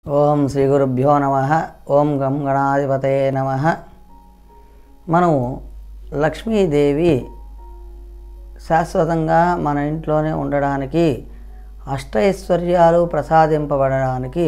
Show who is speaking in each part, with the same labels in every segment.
Speaker 1: ఓం శ్రీ గురుభ్యో నమః. ఓం గం గణాధిపతయే నమః. మనము లక్ష్మీదేవి శాశ్వతంగా మన ఇంట్లోనే ఉండడానికి, అష్టైశ్వర్యాలు ప్రసాదింపబడడానికి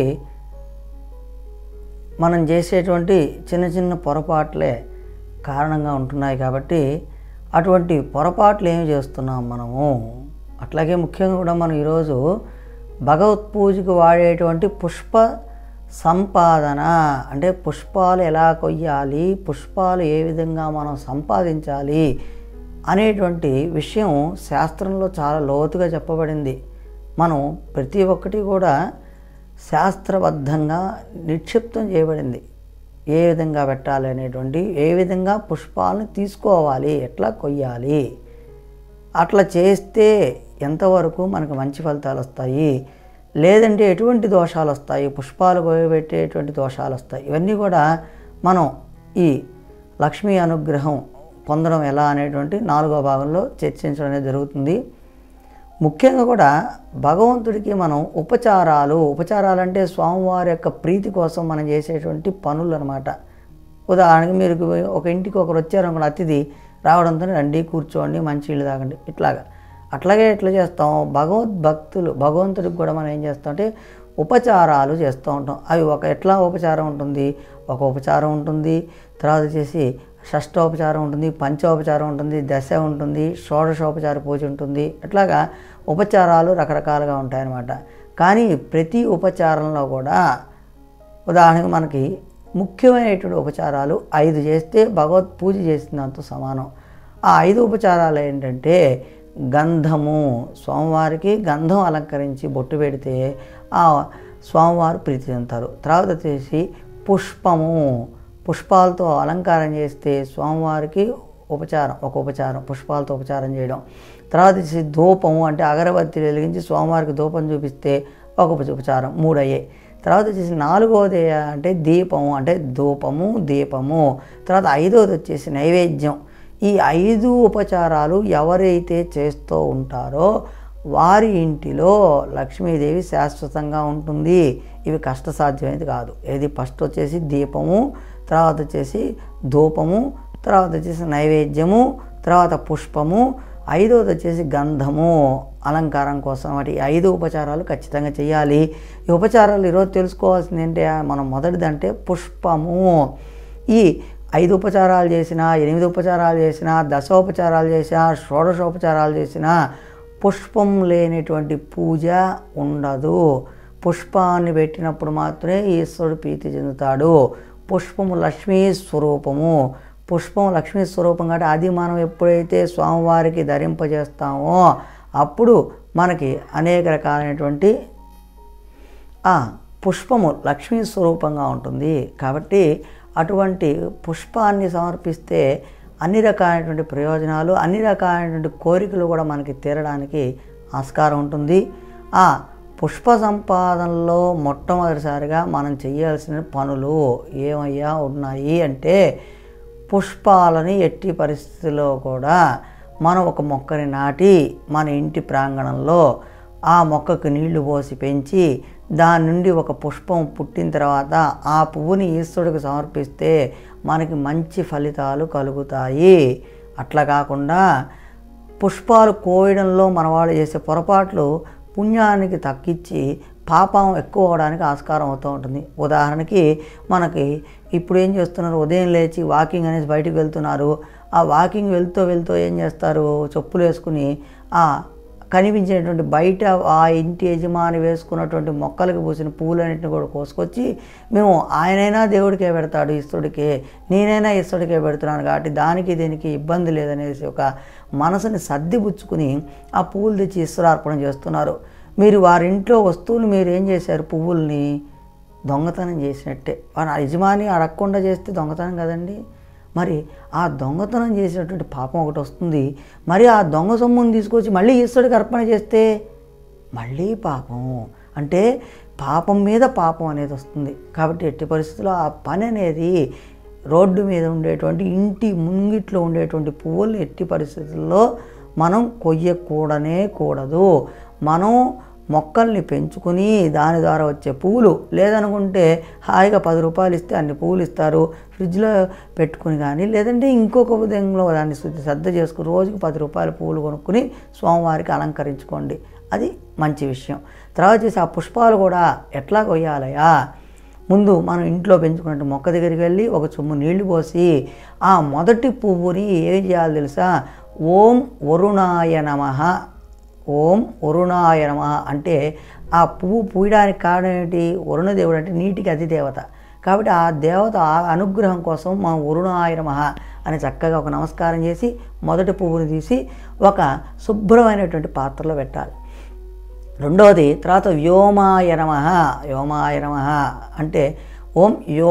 Speaker 1: మనం చేసేటువంటి చిన్న చిన్న పొరపాట్లే కారణంగా ఉంటున్నాయి. కాబట్టి అటువంటి పొరపాట్లు ఏమి చేస్తున్నాం మనము? అట్లాగే ముఖ్యంగా కూడా మనం ఈరోజు భగవత్ పూజకు వాడేటువంటి పుష్ప సంపాదన, అంటే పుష్పాలు ఎలా కొయ్యాలి, పుష్పాలు ఏ విధంగా మనం సంపాదించాలి అనేటువంటి విషయం శాస్త్రంలో చాలా లోతుగా చెప్పబడింది. మనం ప్రతి ఒక్కటి కూడా శాస్త్రబద్ధంగా నిక్షిప్తం చేయబడింది. ఏ విధంగా పెట్టాలి అనేటువంటి, ఏ విధంగా పుష్పాలను తీసుకోవాలి, ఎట్లా కొయ్యాలి, అట్లా చేస్తే ఎంతవరకు మనకు మంచి ఫలితాలు వస్తాయి, లేదంటే ఎటువంటి దోషాలు వస్తాయి, పుష్పాలు కోయబెట్టేటువంటి దోషాలు వస్తాయి. ఇవన్నీ కూడా మనం ఈ లక్ష్మీ అనుగ్రహం పొందడం ఎలా అనేటువంటి 4వ భాగంలో చర్చించడం అనేది జరుగుతుంది. ముఖ్యంగా కూడా భగవంతుడికి మనం ఉపచారాలు అంటే స్వామివారి యొక్క ప్రీతి కోసం మనం చేసేటువంటి పనులు అన్నమాట. ఉదాహరణకి మీరు ఒక ఇంటికి ఒకరు వచ్చారనుకోండి, అతిథి రావడంతో రండి, కూర్చోండి, మంచి నీళ్ళు తాగండి, అట్లాగే ఎట్లా చేస్తాం? భగవంతుడికి కూడా మనం ఏం చేస్తాం అంటే ఉపచారాలు చేస్తూ ఉంటాం. అవి ఎట్లా ఉపచారం ఉంటుంది? ఒక ఉపచారం ఉంటుంది, తర్వాత వచ్చేసి షష్టోపచారం ఉంటుంది, పంచోపచారం ఉంటుంది, దశ ఉంటుంది, షోడశోపచార పూజ ఉంటుంది. అట్లాగా ఉపచారాలు రకరకాలుగా ఉంటాయన్నమాట. కానీ ప్రతి ఉపచారంలో కూడా ఉదాహరణకు మనకి ముఖ్యమైనటువంటి ఉపచారాలు 5 చేస్తే భగవత్ పూజ చేసినంత సమానం. ఆ 5 ఉపచారాలు ఏంటంటే, గంధము, స్వామివారికి గంధం అలంకరించి బొట్టు పెడితే ఆ స్వామివారు ప్రీతి చెందుతారు. తర్వాత వచ్చేసి పుష్పాలతో అలంకారం చేస్తే స్వామివారికి ఒక ఉపచారం పుష్పాలతో ఉపచారం చేయడం. తర్వాత వచ్చేసి ధూపము, అంటే అగరబత్తిలు వెలిగించి స్వామివారికి ధూపం చూపిస్తే ఒక ఉపచారం, 3 అయ్యాయి. తర్వాత వచ్చేసి 4వది అంటే దీపము, అంటే ధూపము, దీపము. తర్వాత 5వది వచ్చేసి నైవేద్యం. ఈ 5 ఉపచారాలు ఎవరైతే చేస్తూ ఉంటారో వారి ఇంటిలో లక్ష్మీదేవి శాశ్వతంగా ఉంటుంది. ఇవి కష్టసాధ్యమైనది కాదు. ఇది ఫస్ట్ వచ్చేసి దీపము, తర్వాత వచ్చేసి ధూపము, తర్వాత వచ్చేసి నైవేద్యము, తర్వాత పుష్పము, 5వది వచ్చేసి గంధము అలంకారం కోసం. వాటి 5 ఉపచారాలు ఖచ్చితంగా చేయాలి. ఈ ఉపచారాలు ఈరోజు తెలుసుకోవాల్సింది ఏంటి? మనం మొదటిదంటే పుష్పము. ఈ 5 ఉపచారాలు చేసినా, 8 ఉపచారాలు చేసినా, దశోపచారాలు చేసినా, షోడశోపచారాలు చేసినా పుష్పం లేనటువంటి పూజ ఉండదు. పుష్పాన్ని పెట్టినప్పుడు మాత్రమే ఈశ్వరుడు ప్రీతి చెందుతాడు. పుష్పము లక్ష్మీ స్వరూపము. పుష్పం లక్ష్మీ స్వరూపం కాబట్టి అది మనం ఎప్పుడైతే స్వామివారికి ధరింపజేస్తామో అప్పుడు మనకి అనేక రకాలైనటువంటి పుష్పము లక్ష్మీ స్వరూపంగా ఉంటుంది. కాబట్టి అటువంటి పుష్పాన్ని సమర్పిస్తే అన్ని రకాలైనటువంటి ప్రయోజనాలు, అన్ని రకాలైనటువంటి కోరికలు కూడా మనకి తీరడానికి ఆస్కారం ఉంటుంది. ఆ పుష్ప సంపాదనలో మొట్టమొదటిసారిగా మనం చేయాల్సిన పనులు ఏమయ్యా ఉన్నాయి అంటే, పుష్పాలని ఎట్టి పరిస్థితుల్లో కూడా మనం ఒక మొక్కని నాటి మన ఇంటి ప్రాంగణంలో ఆ మొక్కకు నీళ్లు పోసి పెంచి దాని నుండి ఒక పుష్పం పుట్టిన తర్వాత ఆ పువ్వుని ఈశ్వరుడికి సమర్పిస్తే మనకి మంచి ఫలితాలు కలుగుతాయి. అట్లా కాకుండా పుష్పాలు కోయడంలో మనవాళ్ళు చేసే పొరపాట్లు పుణ్యానికి తగ్గించి పాపం ఎక్కువ అవడానికి ఆస్కారం అవుతూ ఉంటుంది. ఉదాహరణకి మనకి ఇప్పుడు ఏం చేస్తున్నారు, ఉదయం లేచి వాకింగ్ అనేసి బయటకు వెళ్తున్నారు. ఆ వాకింగ్ వెళ్తూ ఏం చేస్తారు, చెప్పులు వేసుకుని కనిపించేటువంటి బయట ఆ ఇంటి యజమాని వేసుకున్నటువంటి మొక్కలకు పూసిన పూలన్నింటిని కూడా కోసుకొచ్చి మేము ఆయనైనా దేవుడికే పెడతాడు, ఈశ్వరుడికే, నేనైనా ఈశ్వరుడికే పెడుతున్నాను కాబట్టి దానికి దీనికి ఇబ్బంది లేదనేసి ఒక మనసుని సర్దిపుచ్చుకుని ఆ పువ్వులు తెచ్చి ఈశ్వరార్పణ చేస్తున్నారు. మీరు వారింట్లో వస్తువులు మీరు ఏం చేశారు, పువ్వుల్ని దొంగతనం చేసినట్టే. వారి యజమాని అడగకుండా చేస్తే దొంగతనం కదండి. మరి ఆ దొంగతనం చేసినటువంటి పాపం ఒకటి వస్తుంది. మరి ఆ దొంగ సొమ్ముని తీసుకొచ్చి మళ్ళీ ఈశ్వరుడికి అర్పణ చేస్తే మళ్ళీ పాపం, అంటే పాపం మీద పాపం అనేది వస్తుంది. కాబట్టి ఎట్టి పరిస్థితుల్లో ఆ పని అనేది రోడ్డు మీద ఉండేటువంటి ఇంటి ముంగిట్లో ఉండేటువంటి పువ్వుల్ని ఎట్టి పరిస్థితుల్లో మనం కొయ్యకూడదు. మనం మొక్కల్ని పెంచుకుని దాని ద్వారా వచ్చే పువ్వులు, లేదనుకుంటే హాయిగా 10 రూపాయలు ఇస్తే అన్ని పువ్వులు ఇస్తారు, ఫ్రిడ్జ్లో పెట్టుకుని కానీ, లేదంటే ఇంకొక విధంగా దాన్ని శ్రద్ధ చేసుకుని రోజుకి 10 రూపాయల పువ్వులు కొనుక్కుని స్వామివారికి అలంకరించుకోండి. అది మంచి విషయం. తర్వాత చేసి ఆ పుష్పాలు కూడా ఎట్లా కొయ్యాలయా, ముందు మనం ఇంట్లో పెంచుకున్నట్టు మొక్క దగ్గరికి వెళ్ళి ఒక చెంబు నీళ్లు పోసి ఆ మొదటి పువ్వుని ఏం చేయాలో తెలుసా, ఓం వరుణాయ నమః, ఓం వరుణాయ నమః అంటే ఆ పువ్వు పూయడానికి కారణం ఏంటి, వరుణదేవుడు అంటే నీటికి అధిదేవత కాబట్టి ఆ దేవత అనుగ్రహం కోసం మనం వరుణాయ నమః అని చక్కగా ఒక నమస్కారం చేసి మొదటి పువ్వుని తీసి ఒక శుభ్రమైనటువంటి పాత్రలో పెట్టాలి. రెండవది తర్వాత వ్యోమాయ నమః, వ్యోమాయ నమః అంటే ఓం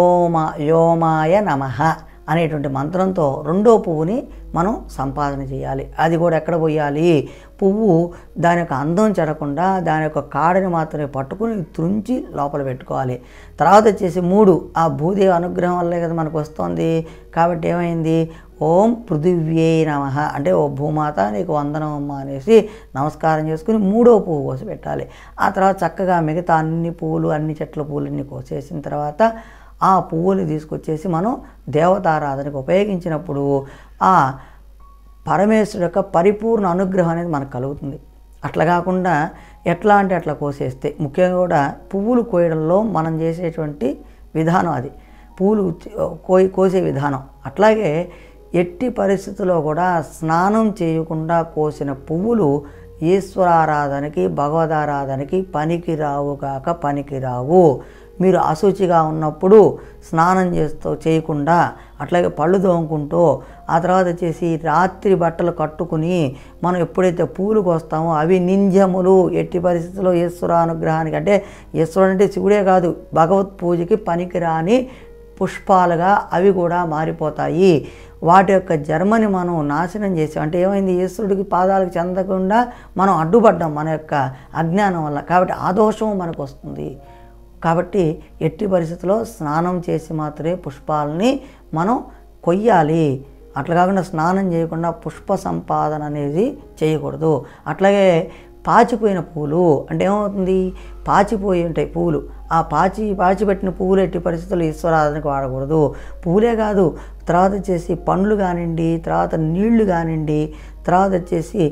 Speaker 1: వ్యోమాయ నమః అనేటువంటి మంత్రంతో రెండో పువ్వుని మనం సంపాదన చేయాలి. అది కూడా ఎక్కడ పోయాలి, పువ్వు దాని యొక్క అందం చెడకుండా దాని యొక్క కాడని మాత్రమే పట్టుకుని త్రుంచి లోపల పెట్టుకోవాలి. తర్వాత వచ్చేసి 3 ఆ భూదేవి అనుగ్రహం వల్లే కదా మనకు వస్తుంది కాబట్టి ఏమైంది, ఓం పృథివ్యై నమః అంటే ఓ భూమాత నీకు వందనం అమ్మ అనేసి నమస్కారం చేసుకుని 3వ పువ్వు కోసి పెట్టాలి. ఆ తర్వాత చక్కగా మిగతా అన్ని పువ్వులు అన్ని చెట్ల పువ్వులన్నీ కోసేసిన తర్వాత ఆ పువ్వుని తీసుకొచ్చేసి మనం దేవతారాధనకు ఉపయోగించినప్పుడు ఆ పరమేశ్వరుడు యొక్క పరిపూర్ణ అనుగ్రహం అనేది మనకు కలుగుతుంది. అట్లా కాకుండా ఎట్లా అంటే అట్లా కోసేస్తే, ముఖ్యంగా కూడా పువ్వులు కోయడంలో మనం చేసేటువంటి విధానం అది, పువ్వులు కోసే విధానం. అట్లాగే ఎట్టి పరిస్థితుల్లో కూడా స్నానం చేయకుండా కోసిన పువ్వులు ఈశ్వరారాధనకి భగవదారాధనకి పనికి రావు కాక పనికి రావు. మీరు అశుచిగా ఉన్నప్పుడు స్నానం చేయకుండా అట్లాగే పళ్ళు తోముకుంటూ ఆ తర్వాత వచ్చేసి రాత్రి బట్టలు కట్టుకుని మనం ఎప్పుడైతే పూలు కోస్తామో అవి నింజములు, ఎట్టి పరిస్థితుల్లో ఈశ్వరానుగ్రహానికి అంటే ఈశ్వరుడు అంటే శివుడే కాదు భగవత్ పూజకి పనికిరాని పుష్పాలుగా అవి కూడా మారిపోతాయి. వాటి యొక్క జన్మని మనం నాశనం చేసాం అంటే ఏమైంది, ఈశ్వరుడికి పాదాలకు చెందకుండా మనం అడ్డుపడ్డాం మన యొక్క అజ్ఞానం వల్ల. కాబట్టి ఆ దోషం మనకు వస్తుంది. కాబట్టి ఎట్టి పరిస్థితుల్లో స్నానం చేసి మాత్రమే పుష్పాలని మనం కొయ్యాలి. అట్లా కాకుండా స్నానం చేయకుండా పుష్ప సంపాదన అనేది చేయకూడదు. అట్లాగే పాచిపోయిన పూలు అంటే ఏమవుతుంది, పాచిపోయి ఉంటాయి పువ్వులు, ఆ పాచిపెట్టిన పువ్వులు ఎట్టి పరిస్థితుల్లో ఈశ్వరారాధనకు వాడకూడదు. పువ్వులే కాదు, తర్వాత వచ్చేసి పండ్లు కానివ్వండి, తర్వాత నీళ్లు కానివ్వండి, తర్వాత వచ్చేసి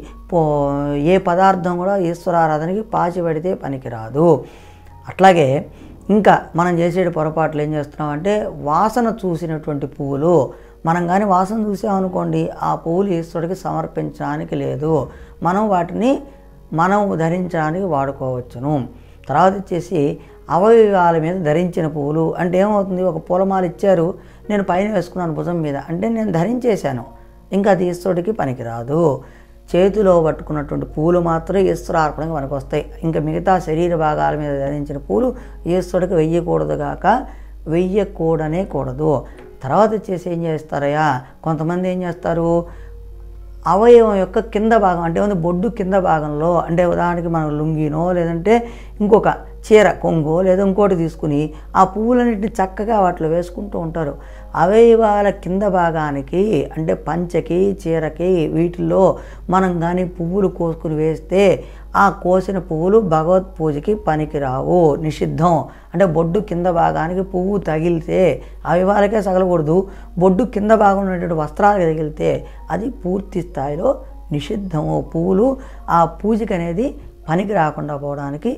Speaker 1: ఏ పదార్థం కూడా ఈశ్వరారాధనకి పాచి పెడితే పనికిరాదు. అట్లాగే ఇంకా మనం చేసే పొరపాట్లు ఏం చేస్తున్నామంటే వాసన చూసినటువంటి పువ్వులు మనం కానీ వాసన చూసామనుకోండి ఆ పువ్వులు ఈశ్వరుడికి సమర్పించడానికి లేదు, మనం వాటిని మనం ధరించడానికి వాడుకోవచ్చును. తర్వాత వచ్చేసి అవయవాల మీద ధరించిన పువ్వులు అంటే ఏమవుతుంది, ఒక పూలమాల ఇచ్చారు నేను పైన వేసుకున్నాను భుజం మీద అంటే నేను ధరించేశాను, ఇంకా అది ఈశ్వరుడికి పనికిరాదు. చేతిలో పట్టుకున్నటువంటి పూలు మాత్రం ఈశ్వరార్పణకి మనకు వస్తాయి. ఇంకా మిగతా శరీర భాగాల మీద ధరించిన పూలు ఈశ్వరుడికి వెయ్యకూడదు కాక వెయ్యకూడనే కూడదు. తర్వాత వచ్చేసి ఏం చేస్తారయ్యా, కొంతమంది ఏం చేస్తారు, అవయవం యొక్క కింద భాగం అంటే బొడ్డు కింద భాగంలో అంటే ఉదాహరణకి మనం లుంగినో లేదంటే ఇంకొక చీర కొంగో లేదా ఇంకోటి తీసుకుని ఆ పువ్వులన్నింటినీ చక్కగా వాటిలో వేసుకుంటూ ఉంటారు. అవయవాల కింద భాగానికి అంటే పంచకి చీరకి వీటిల్లో మనం కానీ పువ్వులు కోసుకుని వేస్తే ఆ కోసిన పువ్వులు భగవత్ పూజకి పనికిరావు, నిషిద్ధం. అంటే బొడ్డు కింద భాగానికి పువ్వు తగిలితే అవయవాలకే తగలకూడదు, బొడ్డు కింద భాగం ఉన్నటువంటి వస్త్రాలకు తగిలితే అది పూర్తి స్థాయిలో నిషిద్ధము. పువ్వులు ఆ పూజకి అనేది పనికి రాకుండా పోవడానికి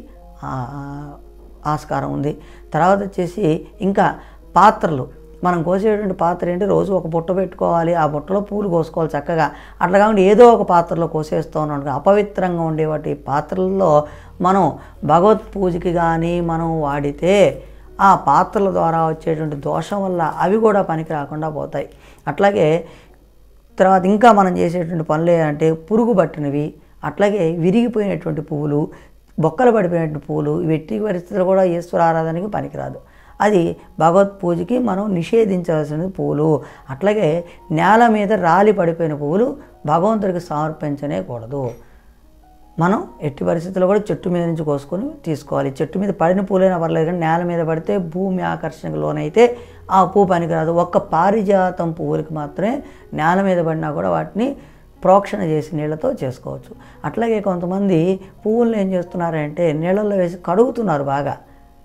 Speaker 1: ఆస్కారం ఉంది. తర్వాత వచ్చేసి ఇంకా పాత్రలు, మనం కోసేటువంటి పాత్ర ఏంటి, రోజు ఒక బుట్ట పెట్టుకోవాలి, ఆ బుట్టలో పూలు కోసుకోవాలి చక్కగా. అట్లా కాకుండా ఏదో ఒక పాత్రలో కోసేస్తూ ఉన్నాడు అపవిత్రంగా ఉండే వాటి పాత్రల్లో మనం భగవత్ పూజకి కానీ మనం వాడితే ఆ పాత్రల ద్వారా వచ్చేటువంటి దోషం వల్ల అవి కూడా పనికి రాకుండా పోతాయి. అట్లాగే తర్వాత ఇంకా మనం చేసేటువంటి పనులు అంటే పురుగు పట్టినవి, అట్లాగే విరిగిపోయినటువంటి పువ్వులు, బొక్కలు పడిపోయినటువంటి పువ్వులు వెట్టి పరిస్థితులు కూడా ఈశ్వరారాధనకి పనికిరాదు, అది భగవత్ పూజకి మనం నిషేధించవలసిన పువ్వులు. అట్లాగే నేల మీద రాలి పడిపోయిన పువ్వులు భగవంతుడికి సమర్పించనే కూడదు. మనం ఎట్టి పరిస్థితుల్లో కూడా చెట్టు మీద నుంచి కోసుకొని తీసుకోవాలి. చెట్టు మీద పడిన పూలైనా పర్లేదు కానీ నేల మీద పడితే భూమి ఆకర్షణకు లోనైతే ఆ పువ్వు పనికిరాదు. ఒక్క పారిజాతం పువ్వులకి మాత్రమే నేల మీద పడినా కూడా వాటిని ప్రోక్షణ చేసి నీళ్ళతో చేసుకోవచ్చు. అట్లాగే కొంతమంది పువ్వులను ఏం చేస్తున్నారంటే నీళ్ళల్లో వేసి కడుగుతున్నారు బాగా.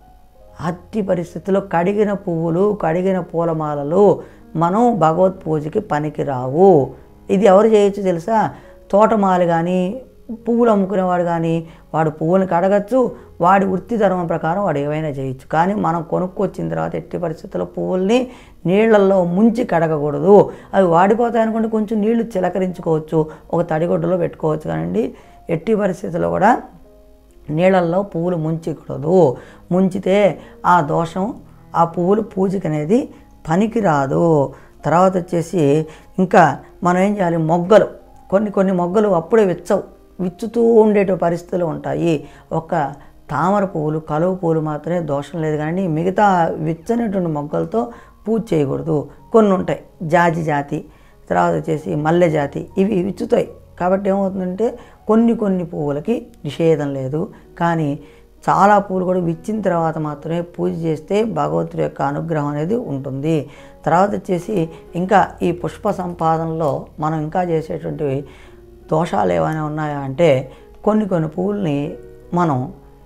Speaker 1: అట్టి పరిస్థితుల్లో కడిగిన పువ్వులు, కడిగిన పూలమాలలు మనం భగవత్ పూజకి పనికిరావు. ఇది ఎవరు చేయొచ్చు తెలుసా? తోటమాలి కానీ, పువ్వులు అమ్ముకునేవాడు కానీ, వాడు పువ్వులను కడగచ్చు, వాడి వృత్తి ధర్మం ప్రకారం వాడు ఏమైనా చేయొచ్చు. కానీ మనం కొనుక్కొచ్చిన తర్వాత ఎట్టి పరిస్థితుల్లో పువ్వుల్ని నీళ్ళల్లో ముంచి కడగకూడదు. అవి వాడిపోతాయి అనుకుంటే కొంచెం నీళ్లు చిలకరించుకోవచ్చు, ఒక తడిగుడ్డలో పెట్టుకోవచ్చు. కానీ ఎట్టి పరిస్థితుల్లో కూడా నీళ్ళల్లో పువ్వులు ముంచకూడదు. ముంచితే ఆ దోషం, ఆ పువ్వులు పూజకి అనేది పనికిరాదు. తర్వాత వచ్చేసి ఇంకా మనం ఏం చేయాలి? మొగ్గలు, కొన్ని మొగ్గలు అప్పుడే విచ్చుతూ ఉండేట పరిస్థితులు ఉంటాయి. ఒక తామర పువ్వులు, కలువ పువ్వులు మాత్రమే దోషం లేదు. కానీ మిగతా విచ్చనటువంటి మొగ్గలతో పూజ చేయకూడదు. కొన్ని ఉంటాయి, జాజి జాతి, తర్వాత వచ్చేసి మల్లె జాతి, ఇవి విచ్చుతాయి. కాబట్టి ఏమవుతుందంటే కొన్ని పువ్వులకి నిషేధం లేదు. కానీ చాలా పువ్వులు కూడా విచ్చిన తర్వాత మాత్రమే పూజ చేస్తే భగవంతుడి యొక్క అనుగ్రహం అనేది ఉంటుంది. తర్వాత వచ్చేసి ఇంకా ఈ పుష్ప సంపాదనలో మనం ఇంకా చేసేటువంటి దోషాలు ఏమైనా ఉన్నాయా అంటే కొన్ని పువ్వుల్ని మనం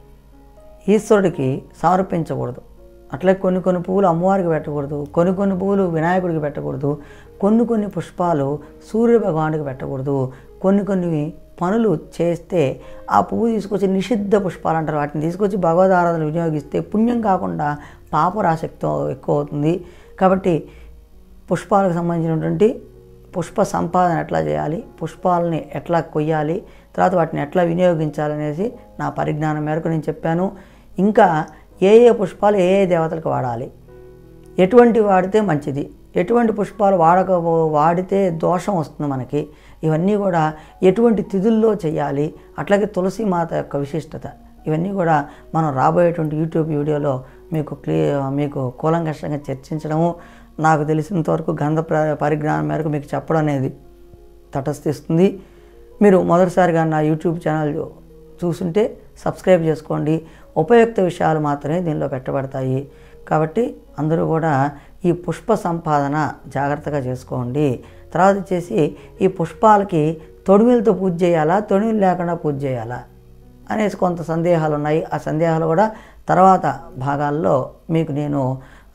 Speaker 1: ఈశ్వరుడికి సమర్పించకూడదు. అట్లే కొన్ని పువ్వులు అమ్మవారికి పెట్టకూడదు, కొన్ని పువ్వులు వినాయకుడికి పెట్టకూడదు, కొన్ని పుష్పాలు సూర్య భగవానుడికి పెట్టకూడదు. కొన్ని పనులు చేస్తే ఆ పువ్వు తీసుకొచ్చి నిషిద్ధ పుష్పాలు అంటారు, వాటిని తీసుకొచ్చి భగవద్ ఆరాధన వినియోగిస్తే పుణ్యం కాకుండా పాపరాశక్తి ఎక్కువ అవుతుంది. కాబట్టి పుష్పాలకు సంబంధించినటువంటి పుష్ప సంపాదన ఎట్లా చేయాలి, పుష్పాలని ఎట్లా కొయ్యాలి, తర్వాత వాటిని ఎట్లా వినియోగించాలనేసి నా పరిజ్ఞానం మేరకు నేను చెప్పాను. ఇంకా ఏ పుష్పాలు ఏ దేవతలకు వాడాలి, ఎటువంటి వాడితే మంచిది, ఎటువంటి పుష్పాలు వాడితే దోషం వస్తుంది మనకి, ఇవన్నీ కూడా ఎటువంటి తిథుల్లో చేయాలి, అట్లాగే తులసి మాత యొక్క విశిష్టత, ఇవన్నీ కూడా మనం రాబోయేటువంటి యూట్యూబ్ వీడియోలో మీకు కూలంకషంగా చర్చించడము, నాకు తెలిసినంతవరకు గంధ పరిజ్ఞానం మేరకు మీకు చెప్పడం అనేది తటస్థిస్తుంది. మీరు మొదటిసారిగా నా యూట్యూబ్ ఛానల్ చూస్తుంటే సబ్స్క్రైబ్ చేసుకోండి. ఉపయుక్త విషయాలు మాత్రమే దీనిలో పెట్టబడతాయి. కాబట్టి అందరూ కూడా ఈ పుష్ప సంపాదన జాగ్రత్తగా చేసుకోండి. తర్వాత వచ్చేసి ఈ పుష్పాలకి తొడిమిలతో పూజ చేయాలా, తొడిమిలు లేకుండా పూజ చేయాలా అనేసి కొంత సందేహాలు ఉన్నాయి. ఆ సందేహాలు కూడా తర్వాత భాగాల్లో మీకు నేను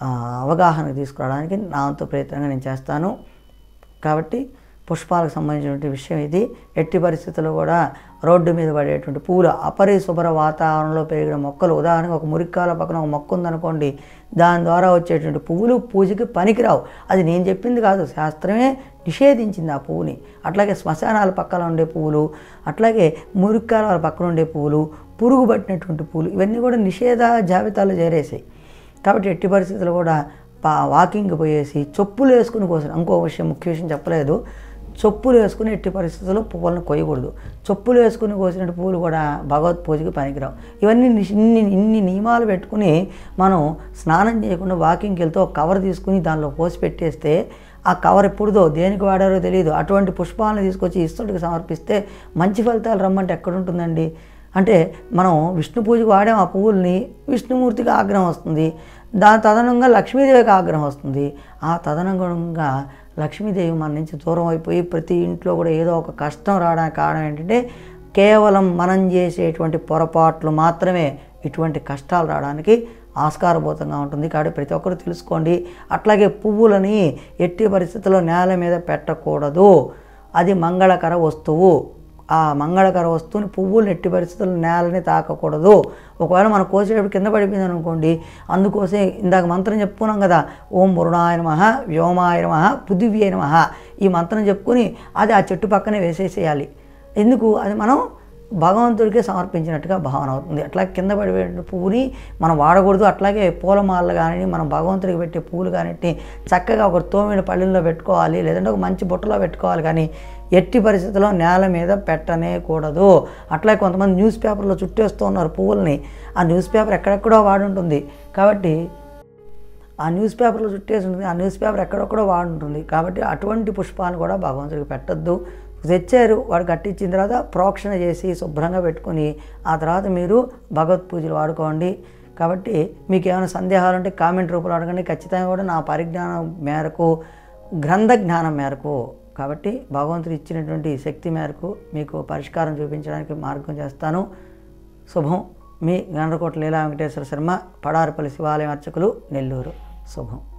Speaker 1: అవగాహన తీసుకురావడానికి నా వంతు ప్రయత్నంగా నేను చేస్తాను. కాబట్టి పుష్పాలకు సంబంధించినటువంటి విషయం ఇది. ఎట్టి పరిస్థితుల్లో కూడా రోడ్డు మీద పడేటువంటి పూలు, అపరిశుభ్ర వాతావరణంలో పెరిగిన మొక్కలు, ఉదాహరణకు ఒక మురిక్కాల పక్కన ఒక మొక్క ఉందనుకోండి, దాని ద్వారా వచ్చేటువంటి పువ్వులు పూజకి పనికిరావు. అది నేను చెప్పింది కాదు, శాస్త్రమే నిషేధించింది ఆ పువ్వుని. అట్లాగే శ్మశానాల పక్కన ఉండే పువ్వులు, అట్లాగే మురిక్కాల పక్కన ఉండే పువ్వులు, పురుగు పట్టినటువంటి పువ్వులు, ఇవన్నీ కూడా నిషేధ జాబితాలో చేరేసాయి. కాబట్టి ఎట్టి పరిస్థితుల్లో కూడా వాకింగ్ పోయేసి చెప్పులు వేసుకుని కోసిన, ఇంకో విషయం ముఖ్య విషయం చెప్పలేదు, చెప్పులు వేసుకుని ఎట్టి పరిస్థితుల్లో పువ్వులను కొయ్యకూడదు. చెప్పులు వేసుకుని కోసినట్టు పువ్వులు కూడా భగవత్ పూజకి పనికిరావు. ఇవన్నీ ఇన్ని నియమాలు పెట్టుకుని మనం స్నానం చేయకుండా వాకింగ్కి వెళ్తే ఒక కవర్ తీసుకుని దానిలో పోసి పెట్టేస్తే ఆ కవర్ ఎప్పుడుదో దేనికి వాడారో తెలియదు. అటువంటి పుష్పాలను తీసుకొచ్చి ఈశ్వరుడికి సమర్పిస్తే మంచి ఫలితాలు రమ్మంటే ఎక్కడుంటుందండి? అంటే మనం విష్ణు పూజకు వాడాం, ఆ పువ్వుల్ని విష్ణుమూర్తికి ఆగ్రహం వస్తుంది, దాని తదనంగా లక్ష్మీదేవికి ఆగ్రహం వస్తుంది. ఆ తదనంగా లక్ష్మీదేవి మన నుంచి దూరం అయిపోయి ప్రతి ఇంట్లో కూడా ఏదో ఒక కష్టం రావడానికి కారణం ఏంటంటే కేవలం మనం చేసేటువంటి పొరపాట్లు మాత్రమే ఇటువంటి కష్టాలు రావడానికి ఆస్కారభూతంగా ఉంటుంది. కాబట్టి ప్రతి ఒక్కరు తెలుసుకోండి. అట్లాగే పువ్వులని ఎట్టి పరిస్థితుల్లో నేల మీద పెట్టకూడదు, అది మంగళకర వస్తువు. ఆ మంగళకర వస్తువుని పువ్వులు ఎట్టి పరిస్థితుల్లో నేలని తాకకూడదు. ఒకవేళ మనం కోసేటప్పుడు కింద పడిపోయింది అనుకోండి, అందుకోసం ఇందాక మంత్రం చెప్పుకున్నాం కదా, ఓం వరుణాయ నమః, వ్యోమాయ నమః, పృథివ్యై నమః, ఈ మంత్రం చెప్పుకొని అది ఆ చెట్టు పక్కనే వేసేసేయాలి. ఎందుకు? అది మనం భగవంతుడికే సమర్పించినట్టుగా భావన అవుతుంది. అట్లా కింద పడిపోయే పువ్వుని మనం వాడకూడదు. అట్లాగే పూలమాలలు కానీ మనం భగవంతుడికి పెట్టే పువ్వులు కానీ చక్కగా ఒక తోమిన పళ్ళెంలో పెట్టుకోవాలి, లేదంటే ఒక మంచి బుట్టలో పెట్టుకోవాలి. కానీ ఎట్టి పరిస్థితుల్లో నేల మీద పెట్టనే కూడదు. అట్లాగే కొంతమంది న్యూస్ పేపర్లో చుట్టేస్తూ ఉన్నారు పువ్వుల్ని. ఆ న్యూస్ పేపర్ ఎక్కడెక్కడో వాడుంటుంది. కాబట్టి ఆ న్యూస్ పేపర్లో చుట్టేసి ఉంటుంది, ఆ న్యూస్ పేపర్ ఎక్కడెక్కడో వాడుంటుంది. కాబట్టి అటువంటి పుష్పాలను కూడా భగవంతుడికి పెట్టద్దు. తెచ్చారు, వాడు కట్టించిన తర్వాత ప్రోక్షణ చేసి శుభ్రంగా పెట్టుకుని ఆ తర్వాత మీరు భగవత్ పూజలు వాడుకోండి. కాబట్టి మీకు ఏమైనా సందేహాలు ఉంటే కామెంట్ రూపంలో అడగండి. ఖచ్చితంగా కూడా నా పరిజ్ఞానం మేరకు, గ్రంథ జ్ఞానం మేరకు కాబట్టి భగవంతుడు ఇచ్చినటువంటి శక్తి మేరకు మీకు పరిష్కారం చూపించడానికి మార్గం చేస్తాను. శుభం. మీ గండ్రకోట లీలా వెంకటేశ్వర శర్మ, పడారుపల్లి శివాలయం అర్చకులు, నెల్లూరు. శుభం.